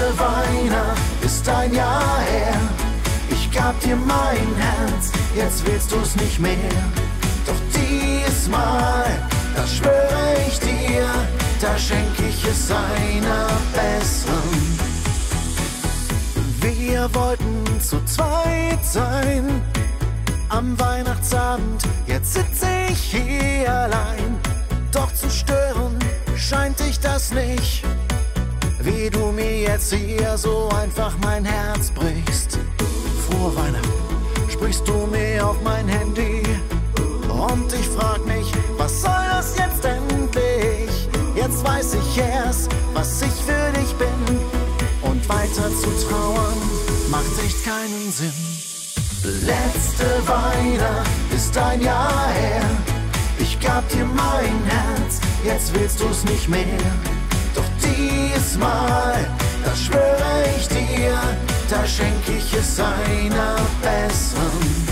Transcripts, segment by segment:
Weihnacht ist ein Jahr her. Ich gab dir mein Herz, jetzt willst du's nicht mehr. Doch diesmal, das schwöre ich dir, da schenk ich es einer besseren. Wir wollten zu zweit sein am Weihnachtsabend, jetzt sitze ich hier allein. Doch zu stören scheint dich das nicht, wie du mir jetzt hier so einfach mein Herz brichst. Frohe Weihnachten, sprichst du mir auf mein Handy und ich frag mich, was soll das jetzt endlich? Jetzt weiß ich erst, was ich für dich bin, und weiter zu trauern macht echt keinen Sinn. Letzte Weihnacht ist ein Jahr her. Ich gab dir mein Herz, jetzt willst du's nicht mehr. Doch diesmal, das schwöre ich dir, da schenk ich es einer besseren.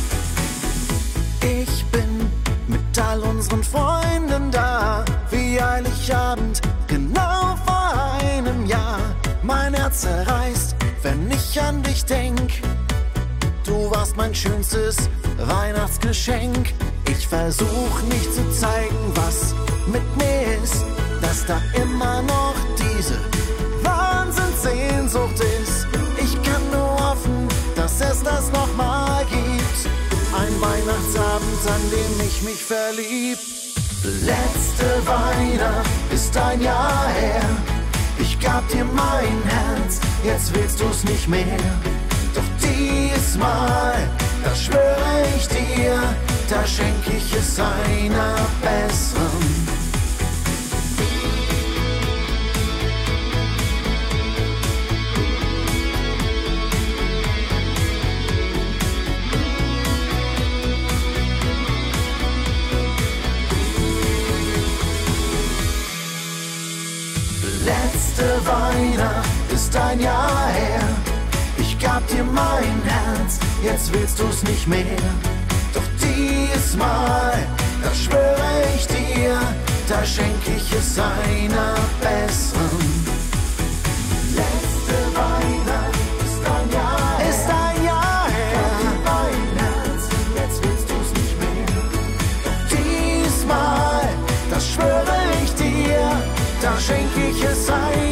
Ich bin mit all unseren Freunden da, wie Heiligabend, genau vor einem Jahr. Mein Herz zerreißt, wenn ich an dich denk. Du warst mein schönstes Weihnachtsgeschenk. Ich versuch nicht zu zeigen, was mit mir ist, dass da immer noch diese Wahnsinnssehnsucht ist. Ich kann nur hoffen, dass es das nochmal gibt. Ein Weihnachtsabend, an dem ich mich verlieb. Letzte Weihnacht ist ein Jahr her. Ich gab dir mein Herz, jetzt willst du's nicht mehr. Doch diesmal, das schwöre ich dir, da schenk ich es einer besseren. Letzte Weihnacht ist ein Jahr her. Ich gab dir mein Herz, jetzt willst du's nicht mehr. Doch diesmal, das schwöre ich dir, da schenk ich es einer besseren. Letzte Weihnacht ist ein Jahr her. Ist ein Jahr her. Ich gab dir mein Herz, jetzt willst du's nicht mehr. Doch diesmal, das schwöre ich dir, da schenk ich es einer.